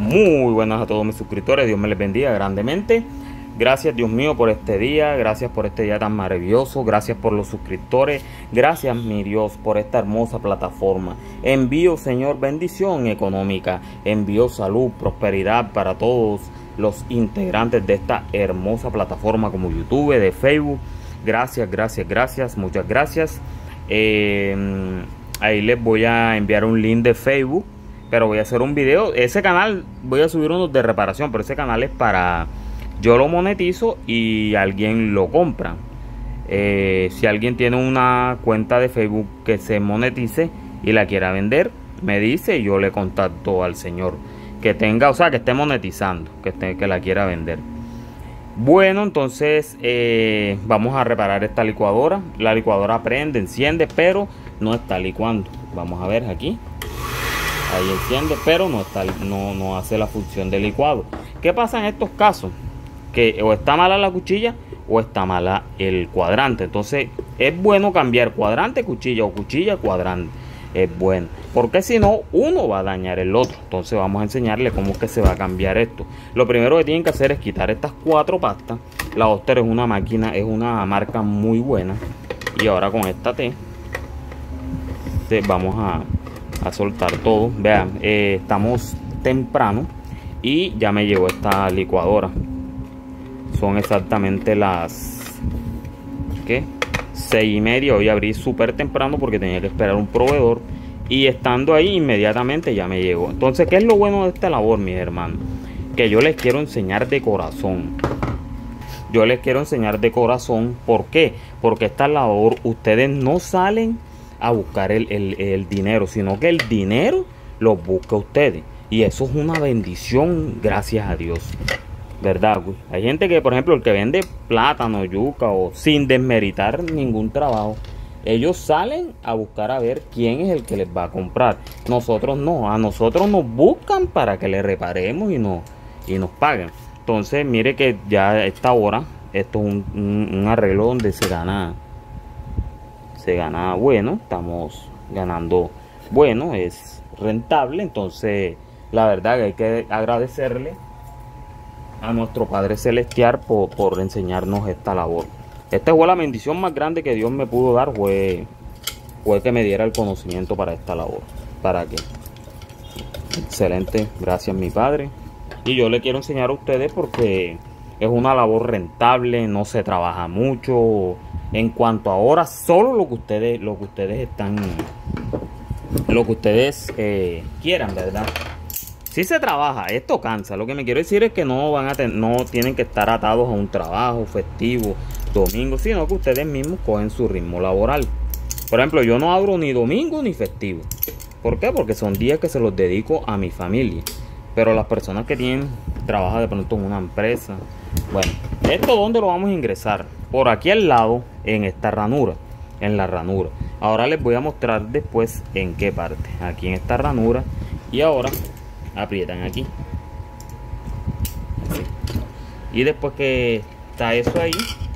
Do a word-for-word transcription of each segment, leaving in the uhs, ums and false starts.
Muy buenas a todos mis suscriptores, Dios me les bendiga grandemente. Gracias, Dios mío, por este día, gracias por este día tan maravilloso, gracias por los suscriptores, gracias, mi Dios, por esta hermosa plataforma. Envío, Señor, bendición económica, envío salud, prosperidad para todos los integrantes de esta hermosa plataforma como YouTube, de Facebook. Gracias, gracias, gracias, muchas gracias. Eh, ahí les voy a enviar un link de Facebook, pero voy a hacer un video. Ese canal voy a subir unos de reparación, pero ese canal es para... yo lo monetizo y alguien lo compra. Eh, si alguien tiene una cuenta de Facebook que se monetice y la quiera vender, me dice y yo le contacto al señor que tenga, o sea, que esté monetizando, que, esté, que la quiera vender. Bueno, entonces eh, vamos a reparar esta licuadora. La licuadora prende, enciende, pero no está licuando. Vamos a ver aquí. Ahí enciende, pero no, está, no, no hace la función de licuado. ¿Qué pasa en estos casos? Que o está mala la cuchilla o está mala el cuadrante. Entonces es bueno cambiar cuadrante, cuchilla o cuchilla, cuadrante. Es bueno, porque si no uno va a dañar el otro. Entonces vamos a enseñarle cómo es que se va a cambiar esto. Lo primero que tienen que hacer es quitar estas cuatro pastas. La Oster es una máquina, es una marca muy buena. Y ahora con esta T vamos a, a soltar todo. Vean, eh, estamos temprano y ya me llegó esta licuadora. Son exactamente las ¿qué? seis y media. Hoy abrí súper temprano porque tenía que esperar un proveedor. Y estando ahí inmediatamente ya me llegó. Entonces, ¿qué es lo bueno de esta labor, mis hermanos? Que yo les quiero enseñar de corazón. Yo les quiero enseñar de corazón. ¿Por qué? Porque esta labor ustedes no salen a buscar el, el, el dinero, sino que el dinero lo busca ustedes. Y eso es una bendición, gracias a Dios. ¿Verdad? Hay gente que, por ejemplo, el que vende plátano, yuca, o sin desmeritar ningún trabajo, ellos salen a buscar a ver quién es el que les va a comprar. Nosotros no, a nosotros nos buscan para que le reparemos y, no, y nos paguen. Entonces, mire que ya a esta hora, esto es un, un, un arreglo donde se gana, se gana bueno, estamos ganando bueno, es rentable. Entonces, la verdad que hay que agradecerle a nuestro Padre Celestial por, por enseñarnos esta labor. Esta fue la bendición más grande que Dios me pudo dar, fue, fue que me diera el conocimiento para esta labor. ¿Para qué? Excelente, gracias mi Padre. Y yo le quiero enseñar a ustedes porque es una labor rentable, no se trabaja mucho. En cuanto a horas, solo lo que ustedes, lo que ustedes están, lo que ustedes eh, quieran, ¿verdad? Si se trabaja, esto cansa. Lo que me quiero decir es que no van a ten, no tienen que estar atados a un trabajo festivo, domingo, sino que ustedes mismos cogen su ritmo laboral. Por ejemplo, yo no abro ni domingo ni festivo. ¿Por qué? Porque son días que se los dedico a mi familia. Pero las personas que tienen, trabajan de pronto en una empresa. Bueno, ¿esto dónde lo vamos a ingresar? Por aquí al lado, en esta ranura. En la ranura. Ahora les voy a mostrar después en qué parte. Aquí en esta ranura. Y ahora aprietan aquí. Así. Y después que está eso ahí,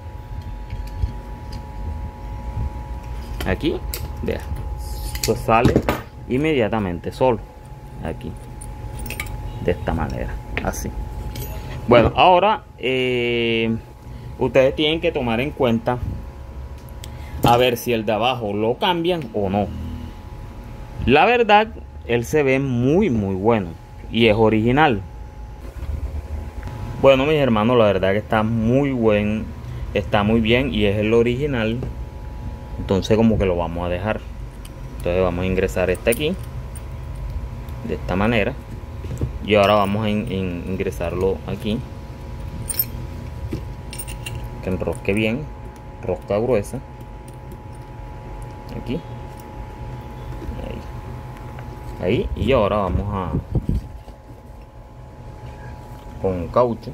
aquí, vea, eso sale inmediatamente solo. Aquí, de esta manera, así. Bueno, ahora eh, ustedes tienen que tomar en cuenta a ver si el de abajo lo cambian o no. La verdad, él se ve muy muy bueno y es original. Bueno, mis hermanos, la verdad que está muy buen, está muy bien y es el original. Entonces como que lo vamos a dejar. Entonces vamos a ingresar este aquí de esta manera y ahora vamos a in, in, ingresarlo aquí, que enrosque bien, rosca gruesa aquí, ahí, y ahora vamos a con caucho.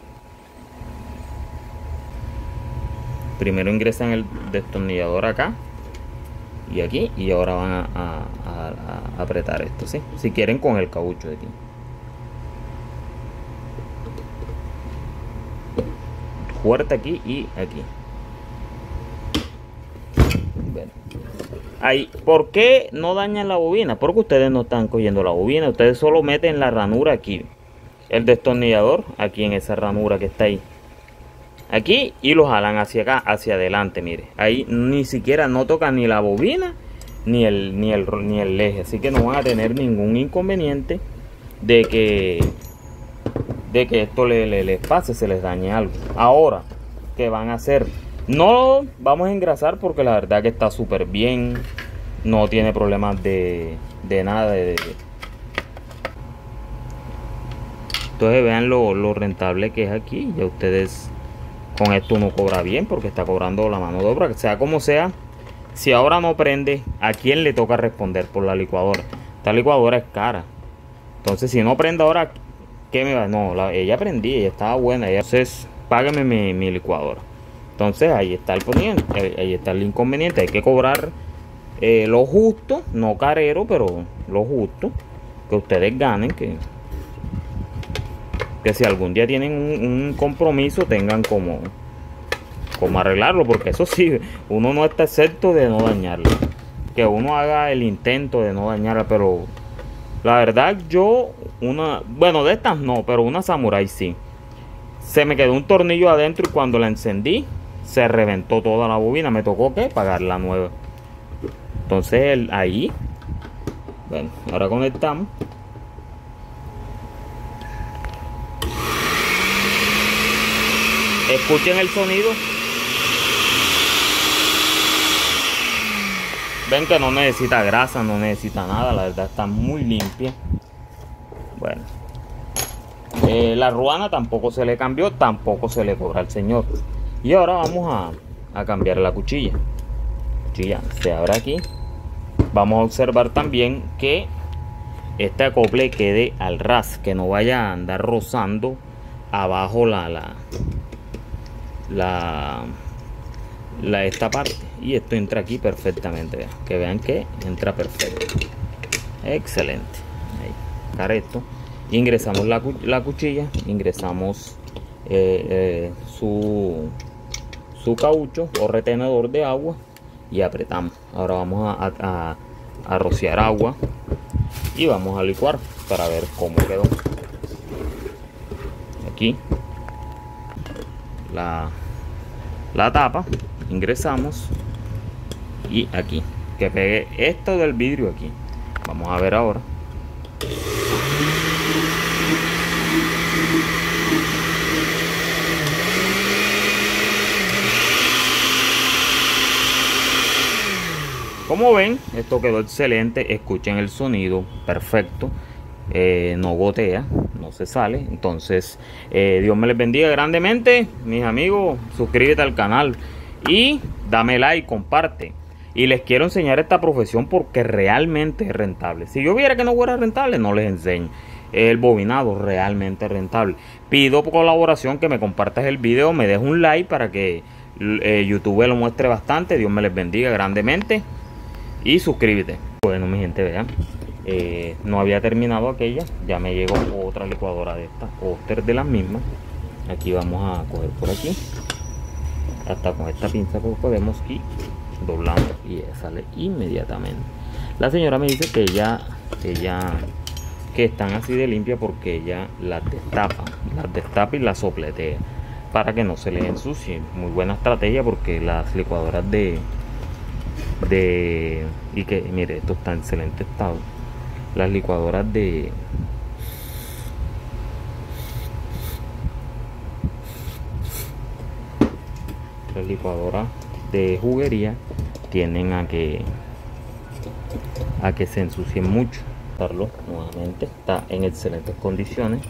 Primero ingresan el destornillador acá y aquí, y ahora van a, a, a, a apretar esto, ¿sí? Si quieren con el caucho de aquí. Fuerte aquí y aquí. Bueno. Ahí, ¿por qué no dañan la bobina? Porque ustedes no están cogiendo la bobina, ustedes solo meten la ranura aquí. el destornillador aquí en esa ranura que está ahí. Aquí y lo jalan hacia acá, hacia adelante, mire. Ahí ni siquiera no tocan ni la bobina ni el, ni el, ni el eje. Así que no van a tener ningún inconveniente de que, de que esto le, le, les pase, se les dañe algo. Ahora, ¿qué van a hacer? No vamos a engrasar porque la verdad que está súper bien. No tiene problemas de, de nada. De, de. Entonces vean lo, lo rentable que es aquí. Ya ustedes... Con esto uno cobra bien porque está cobrando la mano de obra, que sea como sea. Si ahora no prende, ¿a quién le toca responder por la licuadora? Esta licuadora es cara. Entonces, si no prende ahora, ¿qué me va? No, la, ella prendía, ella estaba buena. Ella, entonces, págame mi, mi licuadora. Entonces, ahí está el poniente, ahí, ahí está el inconveniente. Hay que cobrar eh, lo justo, no carero, pero lo justo. Que ustedes ganen, que... que si algún día tienen un, un compromiso tengan como, como arreglarlo, porque eso sí, uno no está exento de no dañarlo, que uno haga el intento de no dañarla, pero la verdad yo una, bueno de estas no, pero una Samurai sí, se me quedó un tornillo adentro y cuando la encendí se reventó toda la bobina, me tocó que pagar la nueva. Entonces el, ahí, bueno, ahora conectamos. Escuchen el sonido. Ven que no necesita grasa, no necesita nada. La verdad está muy limpia. Bueno. Eh, la ruana tampoco se le cambió, tampoco se le cobra al señor. Y ahora vamos a, a cambiar la cuchilla. La cuchilla se abre aquí. Vamos a observar también que este acople quede al ras, que no vaya a andar rozando abajo la... la La, la esta parte, y esto entra aquí perfectamente, vean, que vean que entra perfecto, excelente. Ahí, sacar esto, ingresamos la, la cuchilla, ingresamos eh, eh, su su caucho o retenedor de agua y apretamos. Ahora vamos a, a, a rociar agua y vamos a licuar para ver cómo quedó. Aquí la la tapa, ingresamos y aquí que pegue esto del vidrio aquí. Vamos a ver ahora. Como ven, esto quedó excelente. Escuchen el sonido perfecto. Eh, no gotea, no se sale. Entonces eh, Dios me les bendiga grandemente, mis amigos. Suscríbete al canal y dame like, comparte. Y les quiero enseñar esta profesión porque realmente es rentable. Si yo viera que no fuera rentable, no les enseño. El bobinado realmente rentable. Pido por colaboración que me compartas el video, me dejes un like para que eh, YouTube lo muestre bastante. Dios me les bendiga grandemente y suscríbete. Bueno, mi gente, vean. Eh, no había terminado aquella, ya me llegó otra licuadora de estas, Oster de las mismas. Aquí vamos a coger por aquí, hasta con esta pinza pues podemos ir doblando y sale inmediatamente. La señora me dice que ella, ella que están así de limpia porque ella las destapa, las destapa y las sopletea para que no se les ensucie. Muy buena estrategia porque las licuadoras de de y que mire, esto está en excelente estado. Las licuadoras de las licuadoras de juguería tienden a que a que se ensucien mucho. Nuevamente está en excelentes condiciones.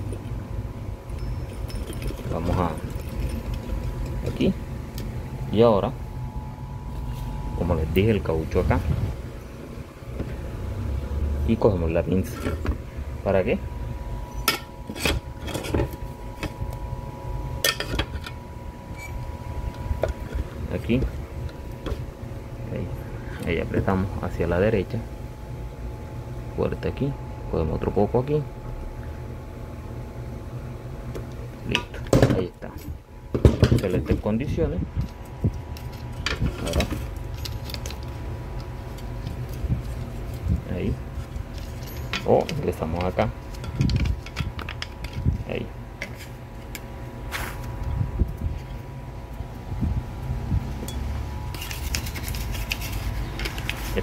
Vamos a aquí y ahora, como les dije, el caucho acá y cogemos la pinza. ¿Para qué? Aquí ahí, ahí apretamos hacia la derecha, fuerte aquí, cogemos otro poco aquí, listo, ahí está, excelentes condiciones. Ahora ahí, o ingresamos acá, ahí,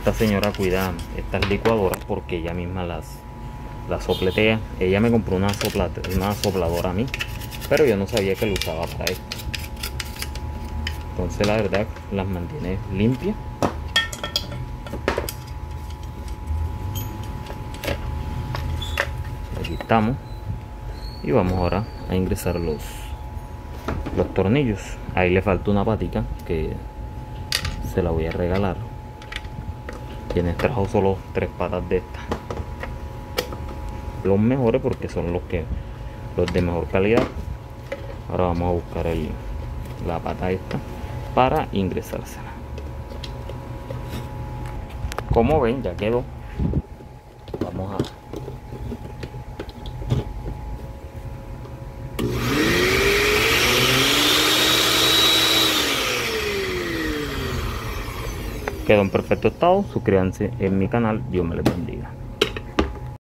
esta señora cuida estas licuadoras porque ella misma las, las sopletea. Ella me compró una, soplate, una sopladora a mí, pero yo no sabía que lo usaba para esto. Entonces la verdad las mantiene limpias. Aquí estamos. Y vamos ahora a ingresar los, los tornillos. Ahí le falta una patica que se la voy a regalar. Quienes trajo solo tres patas de estas. Los mejores porque son los que los de mejor calidad. Ahora vamos a buscar el, la pata esta para ingresársela. Como ven, ya quedó. Vamos a quedó en perfecto estado. Suscríbanse en mi canal. Dios me les bendiga.